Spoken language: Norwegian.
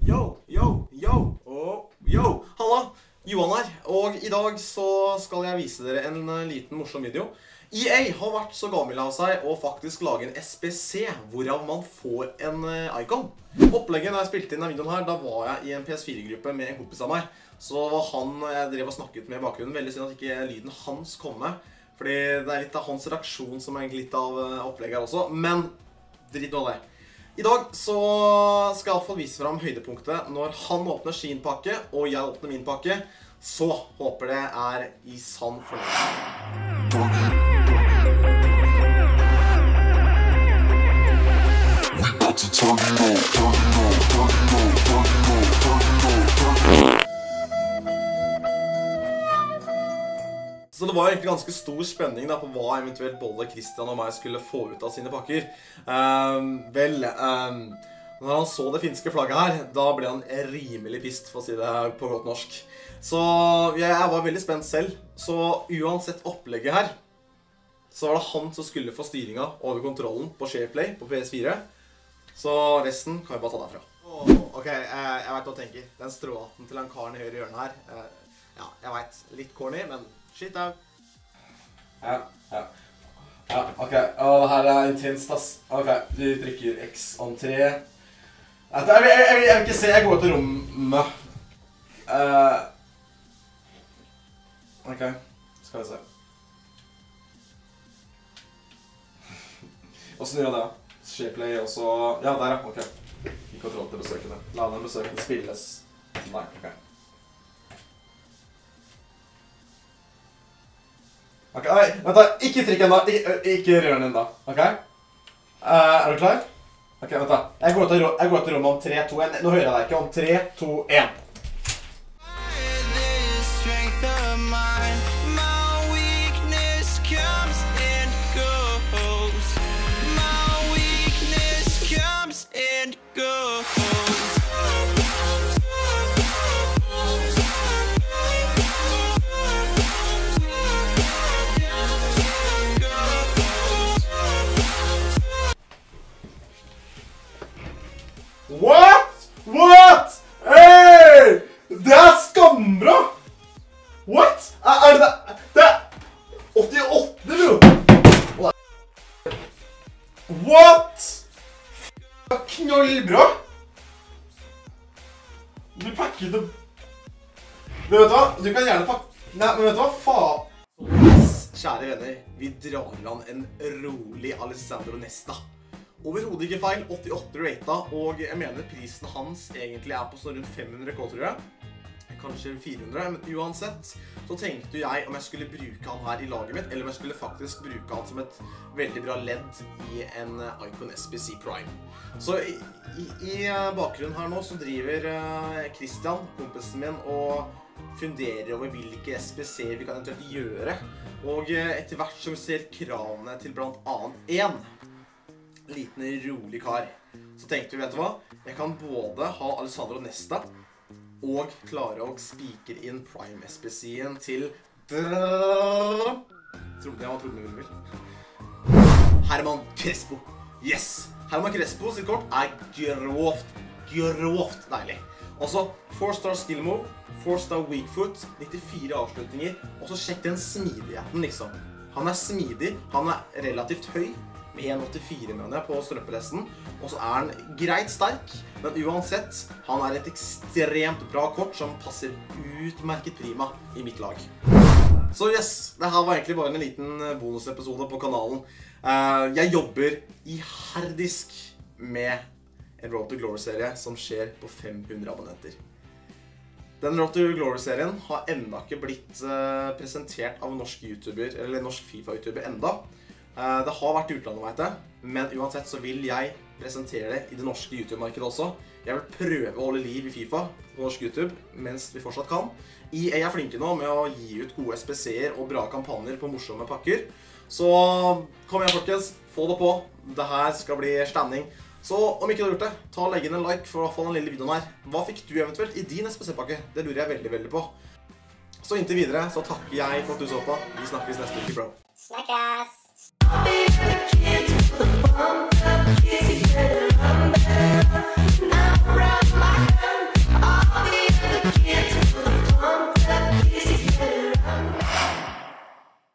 Yo, yo, yo, yo, halla, Johan her, og i dag så skal jeg vise dere en liten morsom video. EA har vært så gammel av seg å faktisk lage en SBC, hvorav man får en icon. Opplegget da jeg spilte inn denne videoen her, da var jeg i en PS4-gruppe med en kompis av meg. Så var han jeg drev og snakket med i bakgrunnen, veldig synd at ikke lyden hans kom med. Fordi det er litt av hans reaksjon som er litt av opplegget her også, men drit nå det. I dag så skal jeg i hvert fall vise frem høydepunktet når han åpner sin pakke og jeg åpner min pakke. Så håper det er i sann fornøyelse. Så det var egentlig ganske stor spenning da, på hva eventuelt både Christian og meg skulle få ut av sine pakker. Når han så det finske flagget her, da ble han rimelig pist, for å si det på godt norsk. Så jeg var veldig spent selv. Så uansett opplegget her, så var det han som skulle få styringa over kontrollen på SharePlay på PS4. Så resten kan vi bare ta derfra. Ok, jeg vet hva jeg tenker. Den stråhatten til den karen i høyre hjørne her. Ja, jeg vet, litt corny, men shit out. Ja, ok. Og det her er intenst, ass. Ok, vi trykker X om 3. Jeg vil ikke se, jeg går til rommet. Ok, skal vi se. Hvordan gjør jeg det? SharePlay og så... Ja, der ja, ok. I kontroll til besøkende. La den besøkende spilles. Nei, ok. Ok, nei, vent da, ikke trykk enda, ikke rør den enda, ok? Er du klar? Ok, vent da, jeg går til rommet om 3, 2, 1, nå hører jeg deg ikke, om 3, 2, 1. What? Hey! Det er skambra! What? Er det det? Det er 88, bro! What? Knallbra! Du pakker det... Men vet du hva? Du kan gjerne pakke... Nei, men vet du hva? Faen! Kjære venner, vi drar i land en rolig Alessandro Nesta. Overhodet ikke feil, 88 ratet, og jeg mener prisen hans egentlig er på sånn rundt 500 K, tror jeg. Kanskje 400, men uansett så tenkte jeg om jeg skulle bruke han her i laget mitt, eller om jeg skulle faktisk bruke han som et veldig bra ledd i en Icon SBC Prime. Så i bakgrunnen her nå så driver Christian, kompisen min, og funderer over hvilke SBC-er vi kan eventuelt gjøre. Og etter hvert som vi ser kravene til blant annet en liten rolig kar, så tenkte vi, vet du hva? Jeg kan både ha Alessandro Nesta og klare å spikre inn Prime SBC-en til Herman Crespo. Yes! Herman Crespo sitt kort er grovt deilig. Også 4-star skill move, 4-star weak foot, 94 avslutninger, og så sjekk den smidigheten liksom. Han er smidig, han er relativt høy, med 1,84 mener jeg på strømpelesten, og så er han greit sterk, men uansett, han er et ekstremt bra kort som passer utmerket prima i mitt lag. Så yes, det her var egentlig bare en liten bonusepisode på kanalen. Jeg jobber iherdisk med en Road to Glory-serie som skjer på 500 abonnenter. Den Road to Glory-serien har enda ikke blitt presentert av en norsk YouTuber, eller norsk FIFA-YouTuber enda. Det har vært utlandet, vet jeg, men uansett så vil jeg presentere det i det norske YouTube-markedet også. Jeg vil prøve å holde liv i FIFA på norsk YouTube mens vi fortsatt kan. EA er flinke nå med å gi ut gode SBC-er og bra kampanjer på morsomme pakker. Så kom igjen folkens, få det på. Det her skal bli stemning. Så om ikke du har gjort det, ta og legg inn en like for i hvert fall den lille videoen her. Hva fikk du eventuelt i din SBC-pakke? Det lurer jeg veldig på. Så inntil videre så takker jeg for at du så på. Vi snakkes neste uke, bro. Snakkes! I'll be the kid with the bump up, easy better.